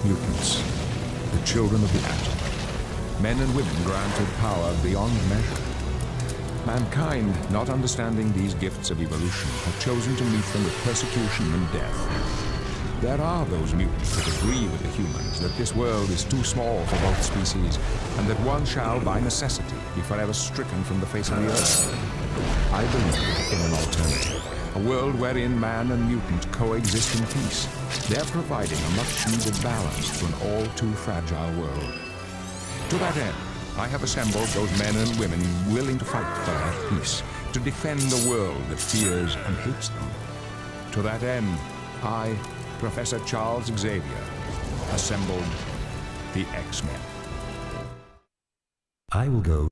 Mutants, the children of the atom. Men and women granted power beyond measure. Mankind, not understanding these gifts of evolution, have chosen to meet them with persecution and death. There are those mutants that agree with the humans that this world is too small for both species, and that one shall, by necessity, be forever stricken from the face of the earth. I believe in an alternative, a world wherein man and mutant coexist in peace, there providing a much-needed balance to an all-too fragile world. To that end, I have assembled those men and women willing to fight for that peace, to defend a world that fears and hates them. To that end, I, Professor Charles Xavier, assembled the X-Men. I will go.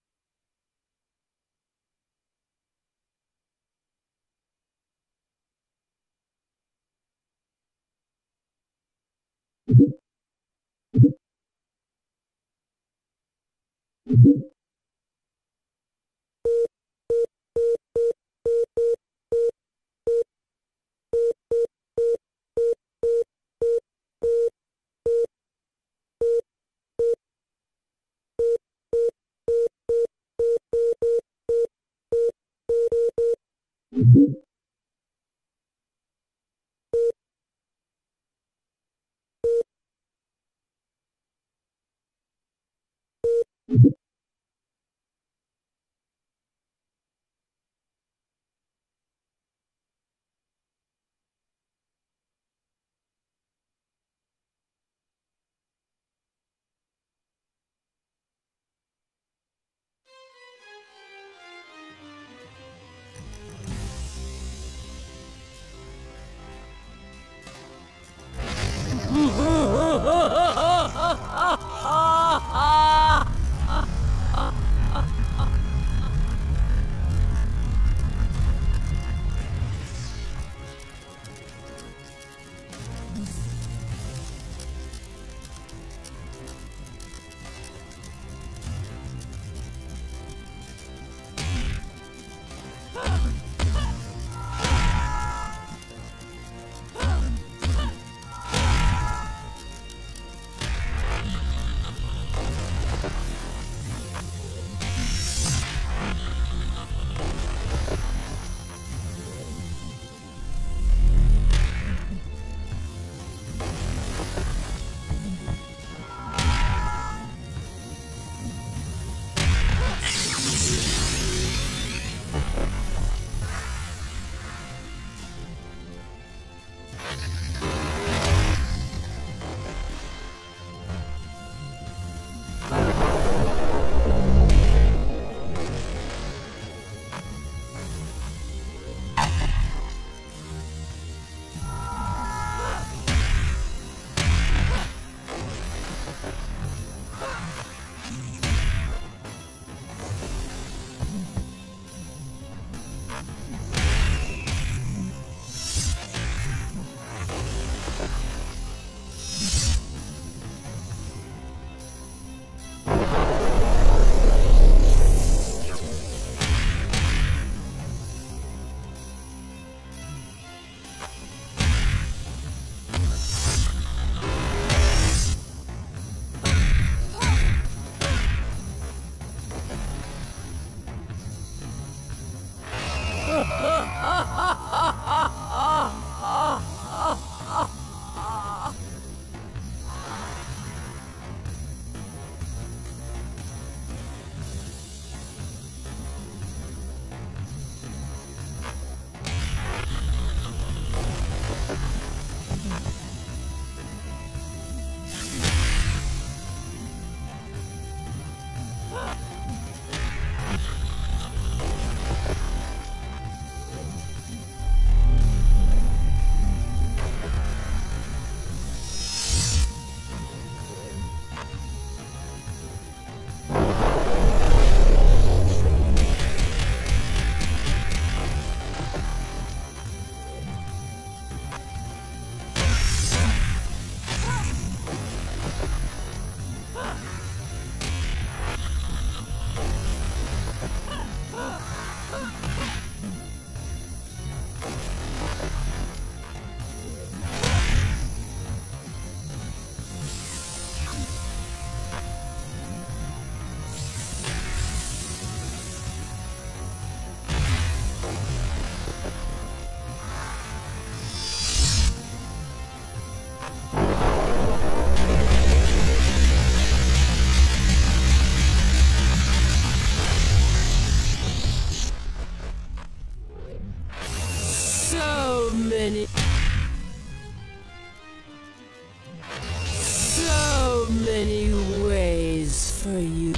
many ways for you.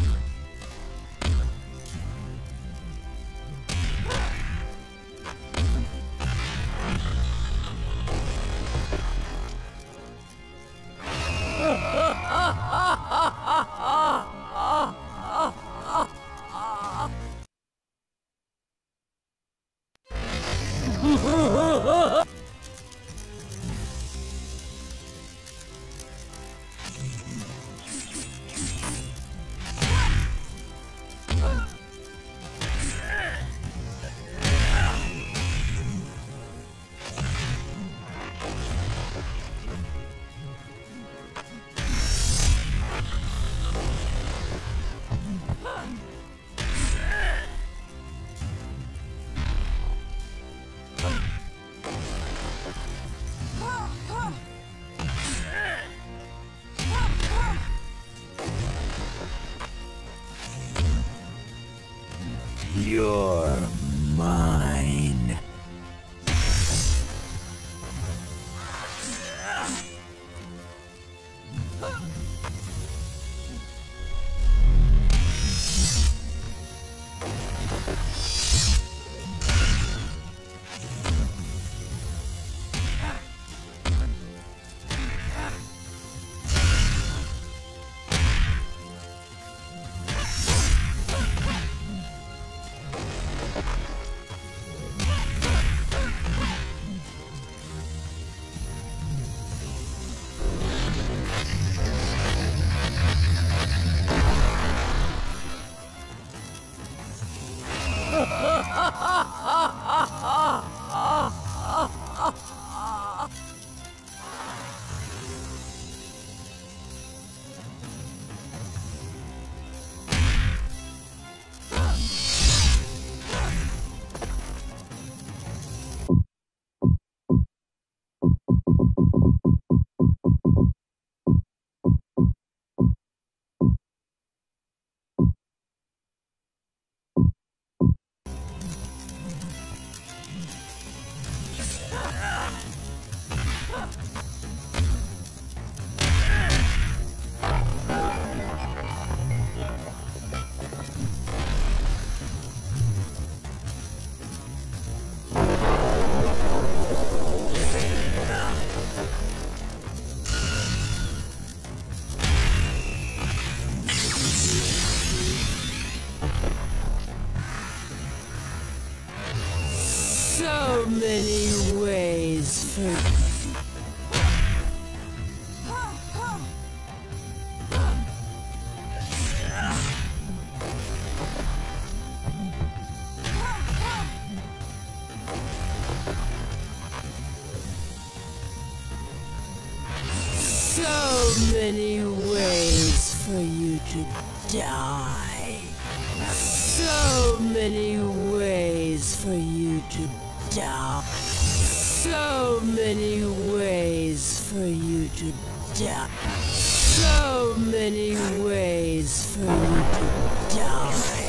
You're mine. So many ways for so many ways for you to die. So many ways for you to die. So many ways for you to die. So many ways for you to die.